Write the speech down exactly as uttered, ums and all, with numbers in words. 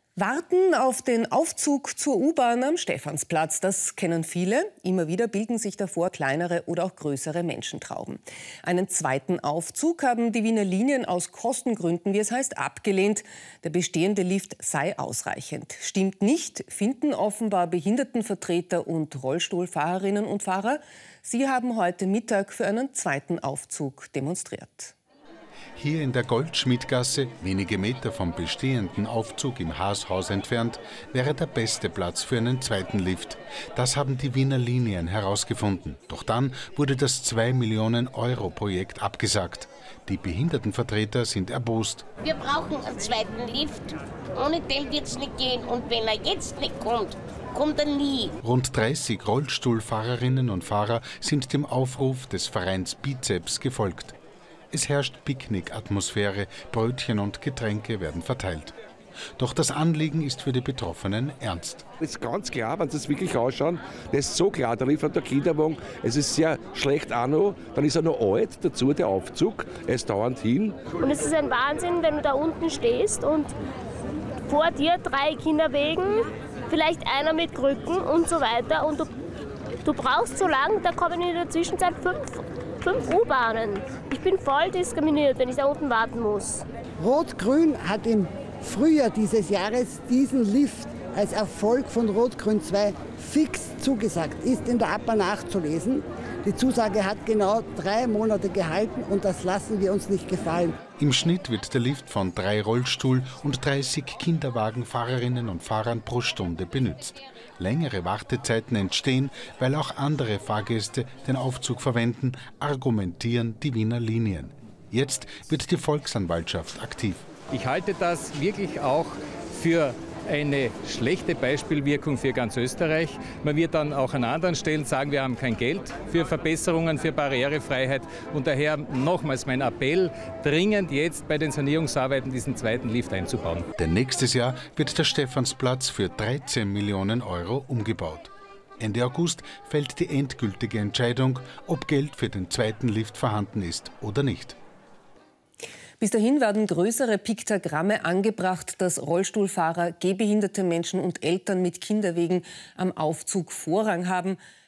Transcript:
Warten auf den Aufzug zur U-Bahn am Stephansplatz, das kennen viele. Immer wieder bilden sich davor kleinere oder auch größere Menschentrauben. Einen zweiten Aufzug haben die Wiener Linien aus Kostengründen, wie es heißt, abgelehnt. Der bestehende Lift sei ausreichend. Stimmt nicht, finden offenbar Behindertenvertreter und Rollstuhlfahrerinnen und Fahrer. Sie haben heute Mittag für einen zweiten Aufzug demonstriert. Hier in der Goldschmidgasse, wenige Meter vom bestehenden Aufzug im Haashaus entfernt, wäre der beste Platz für einen zweiten Lift. Das haben die Wiener Linien herausgefunden. Doch dann wurde das zwei Millionen Euro Projekt abgesagt. Die Behindertenvertreter sind erbost. Wir brauchen einen zweiten Lift. Ohne den wird es nicht gehen. Und wenn er jetzt nicht kommt, kommt er nie. Rund dreißig Rollstuhlfahrerinnen und Fahrer sind dem Aufruf des Vereins Bizeps gefolgt. Es herrscht Picknick-Atmosphäre, Brötchen und Getränke werden verteilt. Doch das Anliegen ist für die Betroffenen ernst. Es ist ganz klar, wenn Sie es wirklich anschauen, das ist so klar, der liefert der Kinderwagen, es ist sehr schlecht auch noch, dann ist er noch alt, dazu der Aufzug, er ist dauernd hin. Und es ist ein Wahnsinn, wenn du da unten stehst und vor dir drei Kinderwegen, vielleicht einer mit Krücken und so weiter und du, du brauchst so lange, da kommen in der Zwischenzeit fünf Fünf U-Bahnen. Ich bin voll diskriminiert, wenn ich da unten warten muss. Rot-Grün hat im Frühjahr dieses Jahres diesen Lift als Erfolg von Rot-Grün zwei fix zugesagt. Ist in der A P A nachzulesen. Die Zusage hat genau drei Monate gehalten und das lassen wir uns nicht gefallen. Im Schnitt wird der Lift von drei Rollstuhl- und dreißig Kinderwagenfahrerinnen und Fahrern pro Stunde benutzt. Längere Wartezeiten entstehen, weil auch andere Fahrgäste den Aufzug verwenden, argumentieren die Wiener Linien. Jetzt wird die Volksanwaltschaft aktiv. Ich halte das wirklich auch für eine schlechte Beispielwirkung für ganz Österreich. Man wird dann auch an anderen Stellen sagen, wir haben kein Geld für Verbesserungen, für Barrierefreiheit. Und daher nochmals mein Appell, dringend jetzt bei den Sanierungsarbeiten diesen zweiten Lift einzubauen. Denn nächstes Jahr wird der Stephansplatz für dreizehn Millionen Euro umgebaut. Ende August fällt die endgültige Entscheidung, ob Geld für den zweiten Lift vorhanden ist oder nicht. Bis dahin werden größere Piktogramme angebracht, dass Rollstuhlfahrer, gehbehinderte Menschen und Eltern mit Kinderwegen am Aufzug Vorrang haben.